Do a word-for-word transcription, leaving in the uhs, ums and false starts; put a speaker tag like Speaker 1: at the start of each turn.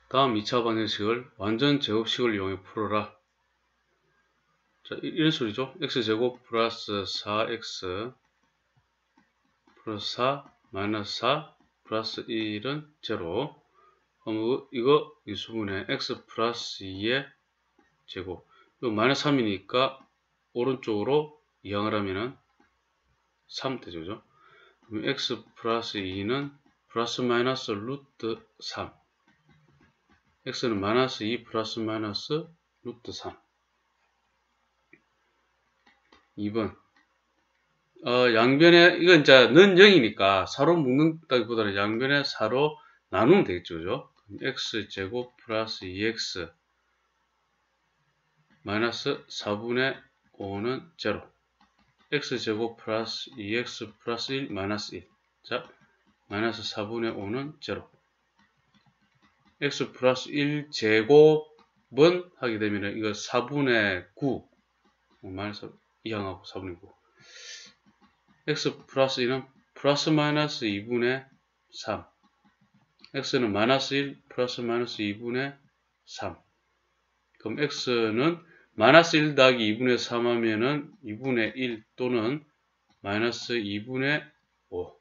Speaker 1: 다음 이 차 방정식을 완전 제곱식을 이용해 풀어라. 자, 이런 소리죠. x제곱 플러스 사 엑스 플러스 사 마이너스 사 플러스 일은 제로. 그럼 이거 이수분의 x 플러스 이의 제곱. 이거 마이너스 삼이니까 오른쪽으로 이항을 하면은 삼 되죠. 그죠? 그럼 x 플러스 이는 플러스 마이너스 루트 삼. x는 마이너스 이 플러스 마이너스 루트 삼. 이 번. 어, 양변에, 이건 이제 는 영이니까 사로 묶는다기보다는 양변에 사로 나누면 되겠죠. 그죠? x제곱 플러스 이 엑스 마이너스 사분의 오는 제로. x제곱 플러스 이 엑스 플러스 일 마이너스 일. 자, 마이너스 사분의 오는 제로. x 플러스 일 제곱은 하게 되면 이거 사분의 구 마이너스 이항하고 사분의 구. x 플러스 이는 플러스 마이너스 이분의 삼. x는 마이너스 일 플러스 마이너스 이분의 삼. 그럼 x는 마이너스 일 더하기 이분의 삼 하면은 이분의 일 또는 마이너스 이분의 오.